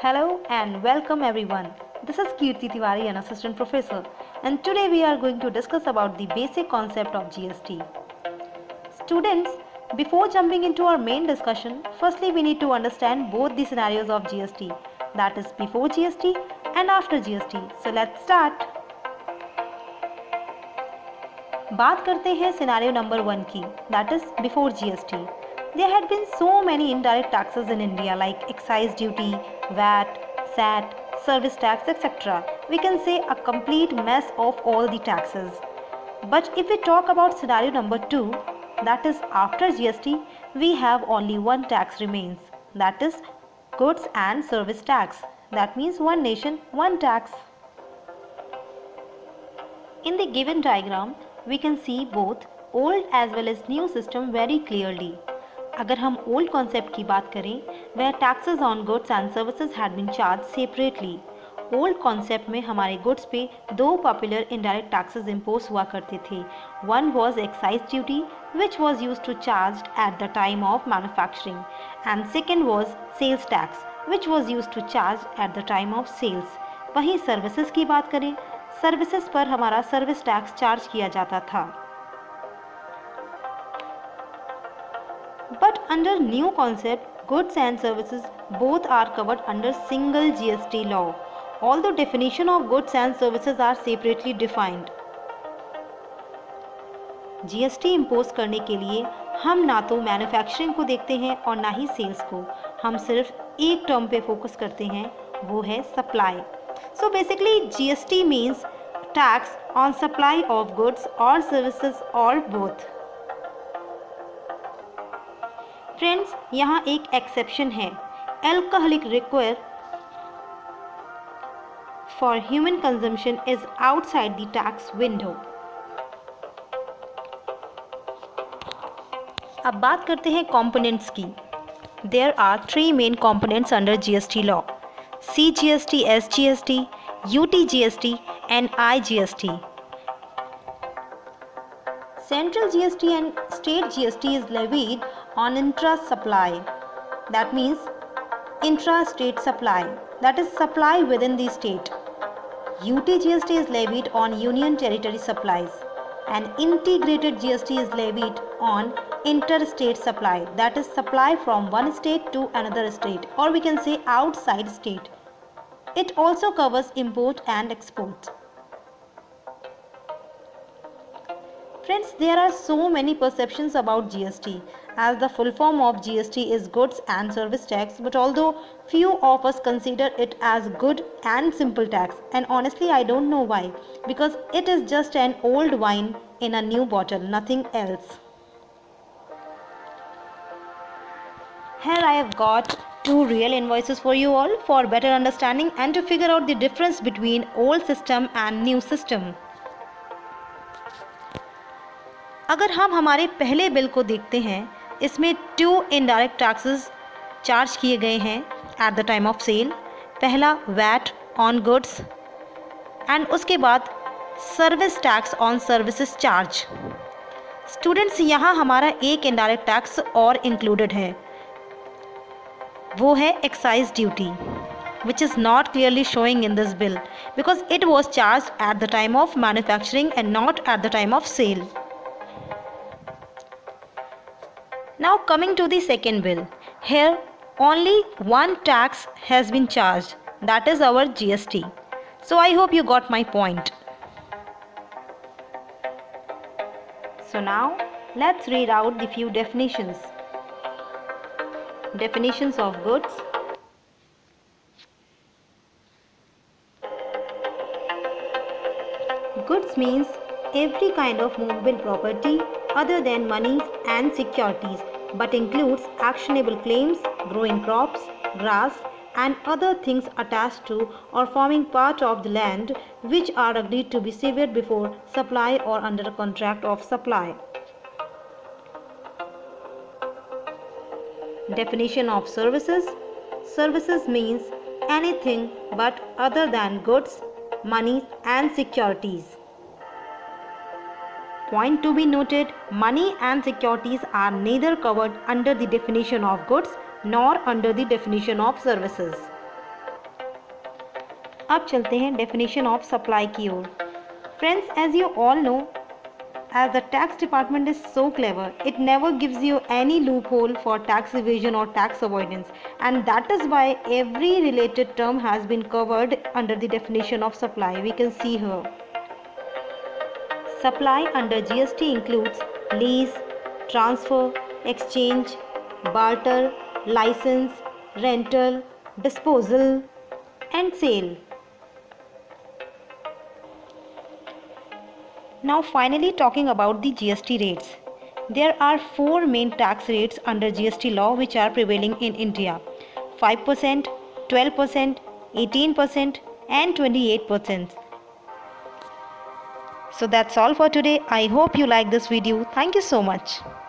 Hello and welcome everyone. This is Kirti Tiwari, an assistant professor, and today we are going to discuss about the basic concept of GST. Students, before jumping into our main discussion, firstly we need to understand both the scenarios of GST, that is before GST and after GST. So let's start. बात करते हैं scenario number 1 की, that is before GST. There had been so many indirect taxes in India like excise duty, VAT, SAT, service tax, etc. We can say a complete mess of all the taxes. But if we talk about scenario number 2, that is after GST, we have only one tax remains, that is goods and service tax. That means one nation, one tax. In the given diagram, we can see both old as well as new system very clearly. अगर हम old concept की बात करें, where taxes on goods and services had been charged separately. Old concept में हमारे goods पे दो popular indirect taxes impose हुआ करते थे. One was excise duty which was use to charge at the time of manufacturing and second was sales tax which was use to charge at the time of sales. वहीं services की बात करें, services पर हमारा service tax charge किया जाता था. But under new concept, goods and services both are covered under single GST law, although definition of goods and services are separately defined. GST impose करने के लिए हम ना तो मैन्युफैक्चरिंग को देखते हैं और ना ही सेल्स को. हम सिर्फ एक टर्म पे फोकस करते हैं, वो है supply. So basically GST means tax on supply of goods or services or both. Friends, यहाँ एक एक्सेप्शन है. Alcoholic liquid for human consumption is outside the tax window. अब बात करते हैं कंपोनेंट्स की. There are 3 main components under GST law: CGST, SGST, UTGST and IGST. Central GST and state GST is levied on intra-supply. That means intra-state supply, that is supply within the state. UTGST is levied on union territory supplies, and integrated GST is levied on interstate supply, that is supply from one state to another state, or we can say outside state. It also covers import and export. Friends, there are so many perceptions about GST, as the full form of GST is goods and service tax, but although few of us consider it as good and simple tax, and honestly I don't know why, because it is just an old wine in a new bottle, nothing else. Here I have got 2 real invoices for you all for better understanding and to figure out the difference between old system and new system. अगर हम हमारे पहले bill को देखते हैं, इसमें 2 indirect taxes charge किए गए हैं at the time of sale. पहला वैट ऑन गुड्स एंड उसके बाद service tax on services charge. Students, यहाँ हमारा एक इनडायरेक्ट टैक्स और इंक्लूडेड है, वो है excise duty, which is not clearly showing in this bill because it was charged at the time of manufacturing and not at the time of sale. Now coming to the second bill, here only one tax has been charged, that is our GST. So I hope you got my point. So now let's read out the few definitions. Definitions of goods. Goods means every kind of movable property other than money and securities, but includes actionable claims, growing crops, grass and other things attached to or forming part of the land which are agreed to be severed before supply or under a contract of supply. Definition of services. Services means anything but other than goods, money and securities. Point to be noted, money and securities are neither covered under the definition of goods nor under the definition of services. अब चलते हैं definition of supply की ओर। Friends, as you all know, as the tax department is so clever, it never gives you any loophole for tax evasion or tax avoidance, and that is why every related term has been covered under the definition of supply. We can see here. Supply under GST includes lease, transfer, exchange, barter, license, rental, disposal, and sale. Now finally talking about the GST rates. There are 4 main tax rates under GST law which are prevailing in India: 5%, 12%, 18% and 28%. So that's all for today. I hope you like this video. Thank you so much.